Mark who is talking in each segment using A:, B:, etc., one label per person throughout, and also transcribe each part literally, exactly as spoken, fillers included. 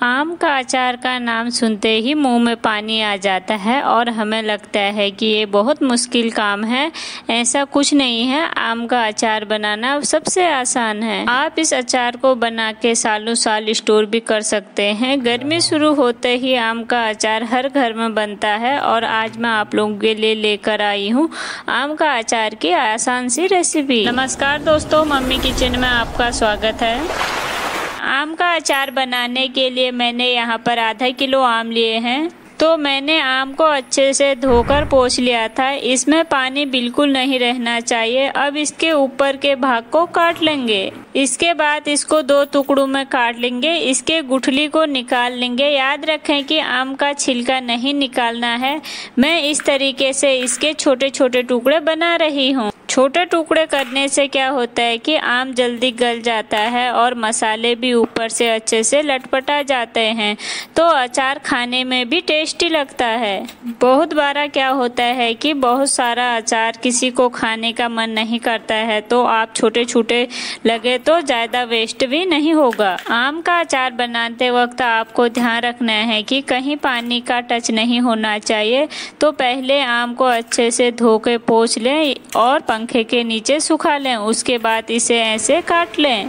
A: आम का अचार का नाम सुनते ही मुंह में पानी आ जाता है और हमें लगता है कि ये बहुत मुश्किल काम है। ऐसा कुछ नहीं है, आम का अचार बनाना सबसे आसान है। आप इस अचार को बना के सालों साल स्टोर भी कर सकते हैं। गर्मी शुरू होते ही आम का अचार हर घर में बनता है और आज मैं आप लोगों के लिए लेकर आई हूँ आम का अचार की आसान सी रेसिपी। नमस्कार दोस्तों, मम्मी किचन में आपका स्वागत है। आम का अचार बनाने के लिए मैंने यहाँ पर आधा किलो आम लिए हैं। तो मैंने आम को अच्छे से धोकर पोंछ लिया था। इसमें पानी बिल्कुल नहीं रहना चाहिए। अब इसके ऊपर के भाग को काट लेंगे। इसके बाद इसको दो टुकड़ों में काट लेंगे। इसके गुठली को निकाल लेंगे। याद रखें कि आम का छिलका नहीं निकालना है। मैं इस तरीके से इसके छोटे छोटे टुकड़े बना रही हूँ। छोटे टुकड़े करने से क्या होता है कि आम जल्दी गल जाता है और मसाले भी ऊपर से अच्छे से लटपटा जाते हैं, तो अचार खाने में भी टेस्टी लगता है। बहुत बार क्या होता है कि बहुत सारा अचार किसी को खाने का मन नहीं करता है, तो आप छोटे छोटे लगे तो ज़्यादा वेस्ट भी नहीं होगा। आम का अचार बनाते वक्त आपको ध्यान रखना है कि कहीं पानी का टच नहीं होना चाहिए। तो पहले आम को अच्छे से धो के पोंछ लें और पंखे के नीचे सुखा लें। उसके बाद इसे ऐसे काट लें।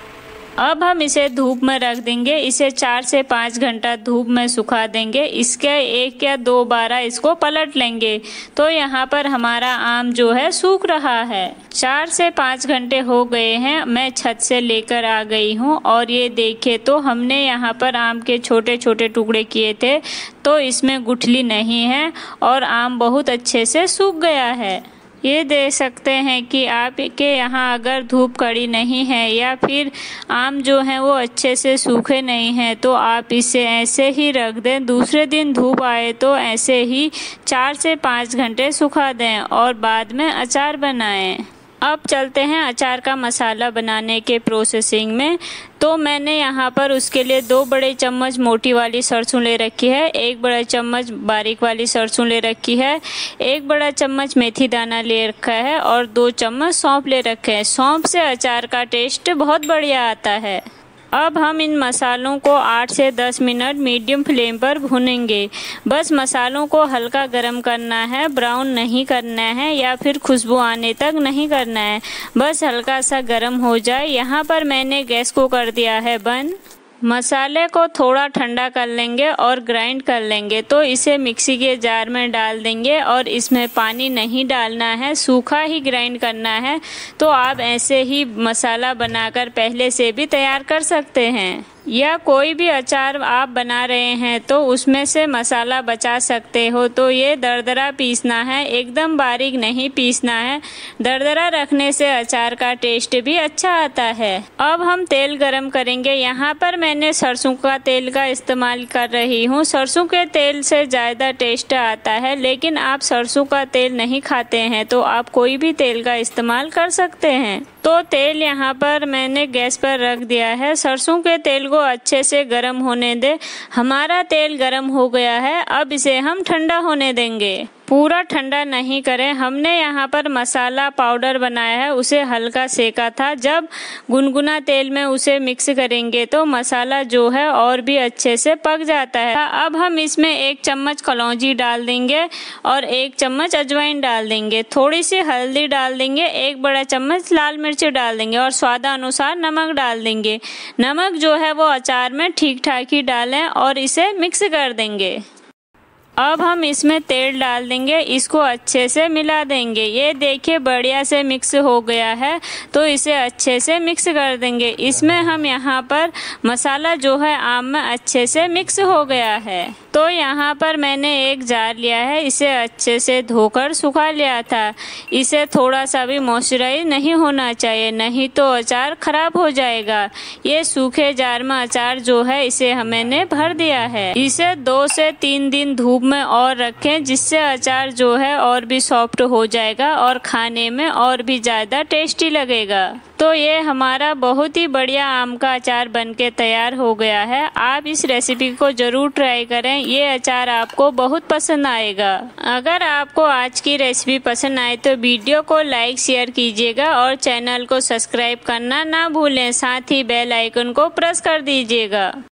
A: अब हम इसे धूप में रख देंगे। इसे चार से पाँच घंटा धूप में सुखा देंगे। इसके एक या दो बार इसको पलट लेंगे। तो यहाँ पर हमारा आम जो है सूख रहा है। चार से पाँच घंटे हो गए हैं। मैं छत से लेकर आ गई हूँ और ये देखिए, तो हमने यहाँ पर आम के छोटे छोटे टुकड़े किए थे, तो इसमें गुठली नहीं है और आम बहुत अच्छे से सूख गया है। ये देख सकते हैं कि आपके यहाँ अगर धूप कड़ी नहीं है या फिर आम जो है वो अच्छे से सूखे नहीं हैं, तो आप इसे ऐसे ही रख दें। दूसरे दिन धूप आए तो ऐसे ही चार से पाँच घंटे सुखा दें और बाद में अचार बनाएं। अब चलते हैं अचार का मसाला बनाने के प्रोसेसिंग में। तो मैंने यहाँ पर उसके लिए दो बड़े चम्मच मोटी वाली सरसों ले रखी है, एक बड़ा चम्मच बारीक वाली सरसों ले रखी है, एक बड़ा चम्मच मेथी दाना ले रखा है और दो चम्मच सौंफ ले रखे हैं। सौंफ से अचार का टेस्ट बहुत बढ़िया आता है। अब हम इन मसालों को आठ से दस मिनट मीडियम फ्लेम पर भूनेंगे। बस मसालों को हल्का गरम करना है, ब्राउन नहीं करना है या फिर खुशबू आने तक नहीं करना है। बस हल्का सा गरम हो जाए। यहाँ पर मैंने गैस को कर दिया है बंद। मसाले को थोड़ा ठंडा कर लेंगे और ग्राइंड कर लेंगे। तो इसे मिक्सी के जार में डाल देंगे और इसमें पानी नहीं डालना है, सूखा ही ग्राइंड करना है। तो आप ऐसे ही मसाला बनाकर पहले से भी तैयार कर सकते हैं, या कोई भी अचार आप बना रहे हैं तो उसमें से मसाला बचा सकते हो। तो ये दरदरा पीसना है, एकदम बारीक नहीं पीसना है। दरदरा रखने से अचार का टेस्ट भी अच्छा आता है। अब हम तेल गरम करेंगे। यहाँ पर मैंने सरसों का तेल का इस्तेमाल कर रही हूँ। सरसों के तेल से ज़्यादा टेस्ट आता है, लेकिन आप सरसों का तेल नहीं खाते हैं तो आप कोई भी तेल का इस्तेमाल कर सकते हैं। तो तेल यहाँ पर मैंने गैस पर रख दिया है। सरसों के तेल को अच्छे से गर्म होने दे। हमारा तेल गर्म हो गया है। अब इसे हम ठंडा होने देंगे। पूरा ठंडा नहीं करें। हमने यहाँ पर मसाला पाउडर बनाया है, उसे हल्का सेका था। जब गुनगुना तेल में उसे मिक्स करेंगे तो मसाला जो है और भी अच्छे से पक जाता है। अब हम इसमें एक चम्मच कलौंजी डाल देंगे और एक चम्मच अजवाइन डाल देंगे। थोड़ी सी हल्दी डाल देंगे, एक बड़ा चम्मच लाल मिर्च डाल देंगे और स्वादानुसार नमक डाल देंगे। नमक जो है वो अचार में ठीक ठाक ही डालें और इसे मिक्स कर देंगे। अब हम इसमें तेल डाल देंगे, इसको अच्छे से मिला देंगे। ये देखिए बढ़िया से मिक्स हो गया है, तो इसे अच्छे से मिक्स कर देंगे। इसमें हम यहाँ पर मसाला जो है आम में अच्छे से मिक्स हो गया है। तो यहाँ पर मैंने एक जार लिया है, इसे अच्छे से धोकर सुखा लिया था। इसे थोड़ा सा भी मॉइस्चराइज नहीं होना चाहिए, नहीं तो अचार खराब हो जाएगा। ये सूखे जार में अचार जो है इसे हमने भर दिया है। इसे दो से तीन दिन धूप में और रखें, जिससे अचार जो है और भी सॉफ्ट हो जाएगा और खाने में और भी ज़्यादा टेस्टी लगेगा। तो ये हमारा बहुत ही बढ़िया आम का अचार बनके तैयार हो गया है। आप इस रेसिपी को ज़रूर ट्राई करें, ये अचार आपको बहुत पसंद आएगा। अगर आपको आज की रेसिपी पसंद आए तो वीडियो को लाइक शेयर कीजिएगा और चैनल को सब्सक्राइब करना ना भूलें। साथ ही बेल आइकन को प्रेस कर दीजिएगा।